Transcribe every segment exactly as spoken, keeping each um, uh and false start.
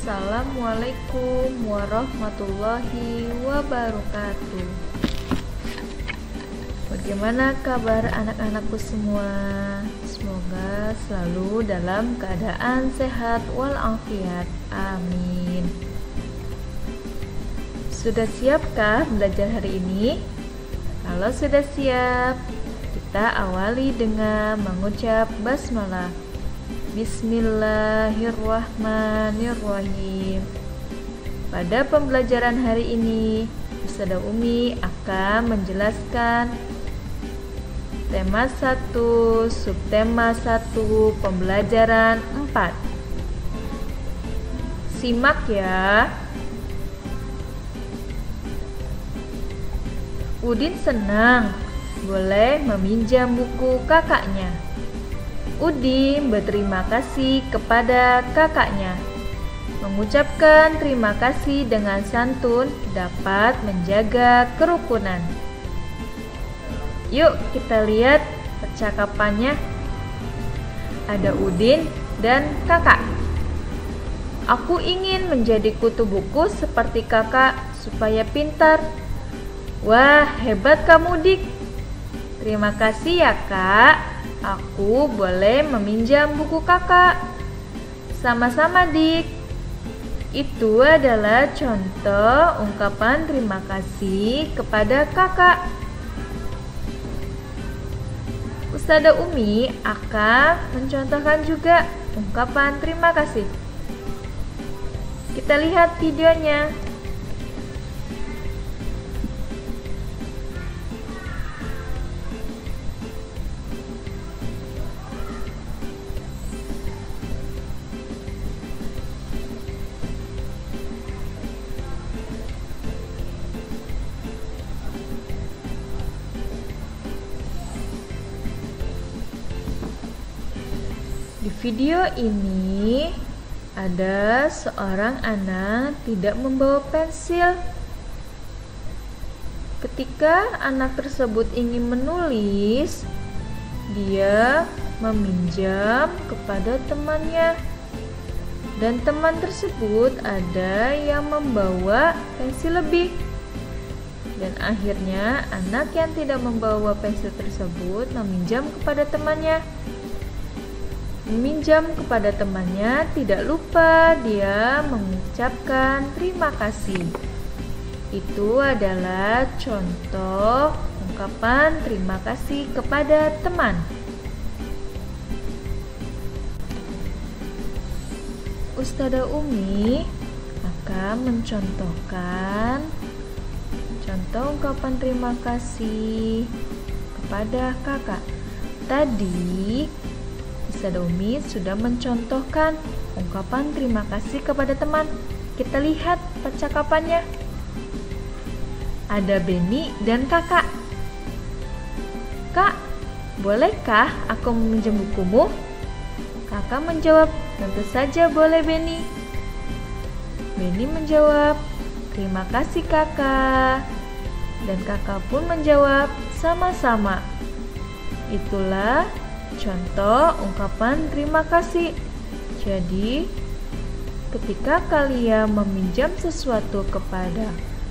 Assalamualaikum warahmatullahi wabarakatuh. Bagaimana kabar anak-anakku semua? Semoga selalu dalam keadaan sehat walafiat. Amin. Sudah siapkah belajar hari ini? Kalau sudah siap, kita awali dengan mengucap basmalah. Bismillahirrahmanirrahim. Pada pembelajaran hari ini, Ustazah Umi akan menjelaskan tema satu, subtema satu, pembelajaran empat. Simak ya. Udin senang boleh meminjam buku kakaknya. Udin berterima kasih kepada kakaknya. Mengucapkan terima kasih dengan santun dapat menjaga kerukunan. Yuk kita lihat percakapannya. Ada Udin dan kakak. Aku ingin menjadi kutu buku seperti kakak supaya pintar. Wah, hebat kamu, Dik. Terima kasih ya, Kak. Aku boleh meminjam buku kakak. Sama-sama, Dik. Itu adalah contoh ungkapan terima kasih kepada kakak. Ustazah Umi akan mencontohkan juga ungkapan terima kasih. Kita lihat videonya. Di video ini ada seorang anak tidak membawa pensil. Ketika anak tersebut ingin menulis, dia meminjam kepada temannya. Dan teman tersebut ada yang membawa pensil lebih. Dan akhirnya anak yang tidak membawa pensil tersebut meminjam kepada temannya. Meminjam kepada temannya, tidak lupa dia mengucapkan terima kasih. Itu adalah contoh ungkapan terima kasih kepada teman. Ustazah Umi akan mencontohkan contoh ungkapan terima kasih kepada kakak. Tadi Ustazah Umi sudah mencontohkan ungkapan terima kasih kepada teman. Kita lihat percakapannya. Ada Beni dan kakak. Kak, bolehkah aku meminjam bukumu? Kakak menjawab, tentu saja boleh Beni. Beni menjawab, terima kasih kakak. Dan kakak pun menjawab, sama-sama. Itulah contoh ungkapan terima kasih. Jadi, ketika kalian meminjam sesuatu kepada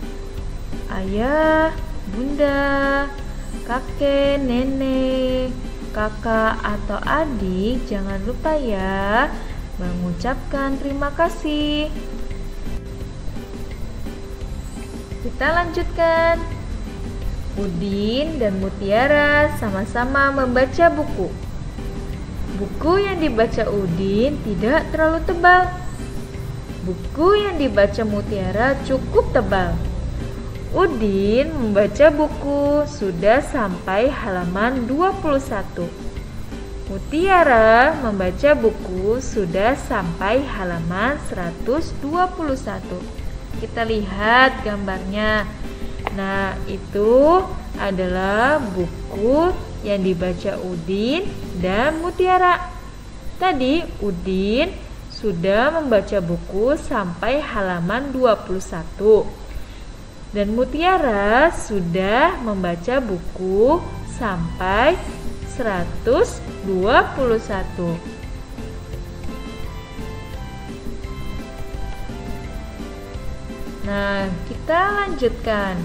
ayah, bunda, kakek, nenek, kakak, atau adik, jangan lupa ya mengucapkan terima kasih. Kita lanjutkan. Udin dan Mutiara sama-sama membaca buku. Buku yang dibaca Udin tidak terlalu tebal. Buku yang dibaca Mutiara cukup tebal. Udin membaca buku sudah sampai halaman dua puluh satu. Mutiara membaca buku sudah sampai halaman seratus dua puluh satu. Kita lihat gambarnya. Nah, itu adalah buku yang dibaca Udin dan Mutiara. Tadi Udin sudah membaca buku sampai halaman dua puluh satu. Dan Mutiara sudah membaca buku sampai seratus dua puluh satu. Nah, kita lanjutkan.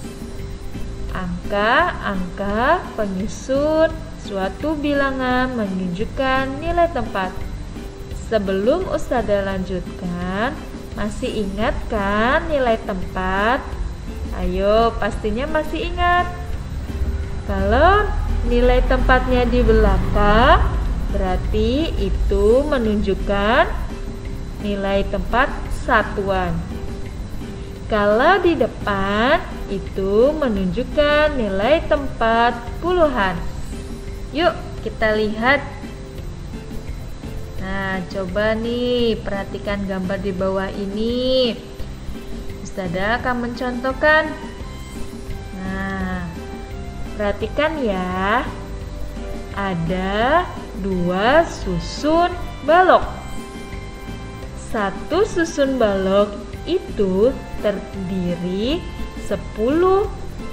Angka-angka penyusun suatu bilangan menunjukkan nilai tempat. Sebelum Ustazah lanjutkan, masih ingat kan nilai tempat? Ayo, pastinya masih ingat. Kalau nilai tempatnya di belakang, berarti itu menunjukkan nilai tempat satuan. Kalau di depan, itu menunjukkan nilai tempat puluhan. Yuk, kita lihat. Nah, coba nih, perhatikan gambar di bawah ini. Ustazah akan mencontohkan. Nah, perhatikan ya. Ada dua susun balok. Satu susun balok itu terdiri sepuluh.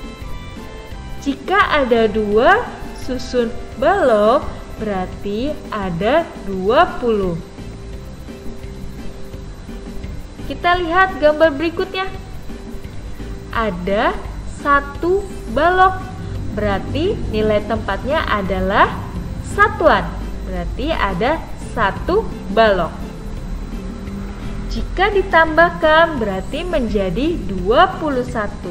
Jika ada dua susun balok, berarti ada dua puluh. Kita lihat gambar berikutnya. Ada satu balok, berarti nilai tempatnya adalah satuan. Berarti ada satu balok. Jika ditambahkan berarti menjadi dua puluh satu.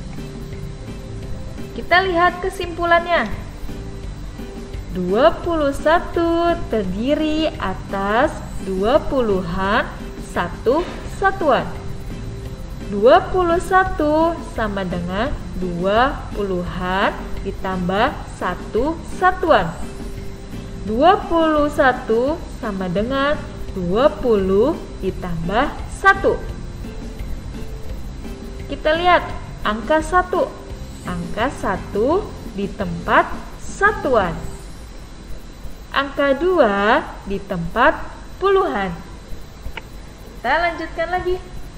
Kita lihat kesimpulannya. dua puluh satu terdiri atas dua puluhan satu satuan. dua puluh satu sama dengan dua puluhan ditambah satu satuan. dua puluh satu sama dengan dua puluh ditambah satu. Kita lihat angka satu. Angka satu di tempat satuan. Angka dua di tempat puluhan. Kita lanjutkan lagi.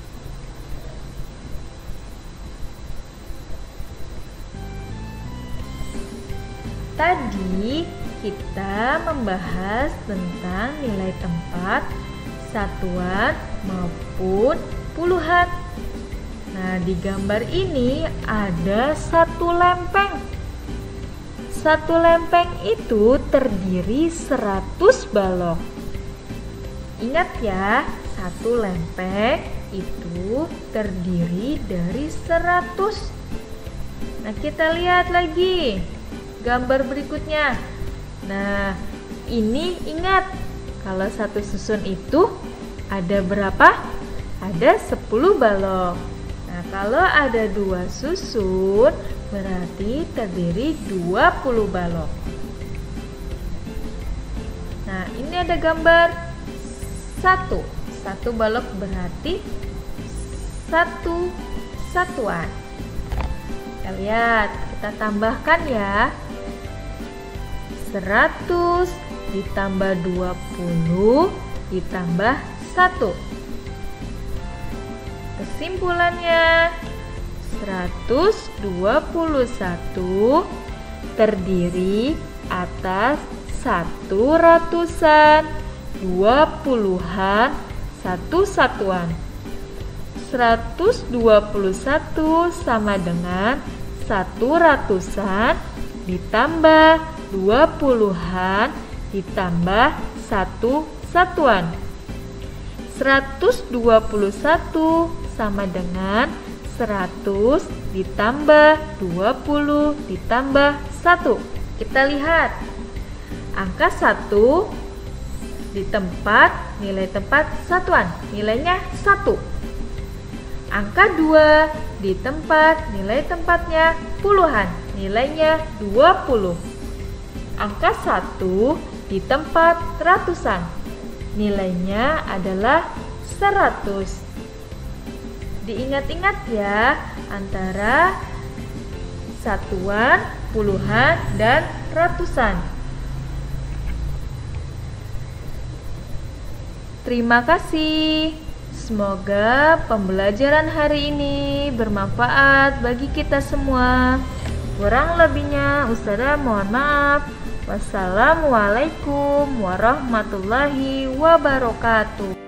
Tadi kita membahas tentang nilai tempat satuan maupun puluhan. Nah, di gambar ini ada satu lempeng. Satu lempeng itu terdiri seratus balok. Ingat ya, satu lempeng itu terdiri dari seratus. Nah, kita lihat lagi gambar berikutnya. Nah, ini ingat, kalau satu susun itu ada berapa? Ada sepuluh balok. Nah, kalau ada dua susun, berarti terdiri dua puluh balok. Nah, ini ada gambar satu. Satu balok berarti satu satuan. Kita lihat, kita tambahkan ya. seratus ditambah dua puluh ditambah satu. Kesimpulannya seratus dua puluh satu terdiri atas satu ratusan, dua puluhan, satu satuan. seratus dua puluh satu sama dengan satu ratusan ditambah dua puluhan ditambah satu satuan. seratus dua puluh satu sama dengan seratus ditambah dua puluh ditambah satu. Kita lihat. Angka satu di tempat nilai tempat satuan, nilainya satu. Angka dua di tempat nilai tempatnya puluhan, nilainya dua puluh. Angka satu di tempat ratusan, nilainya adalah seratus. Diingat-ingat ya, antara satuan, puluhan, dan ratusan. Terima kasih. Semoga pembelajaran hari ini bermanfaat bagi kita semua. Kurang lebihnya Ustazah mohon maaf. Wassalamualaikum warahmatullahi wabarakatuh.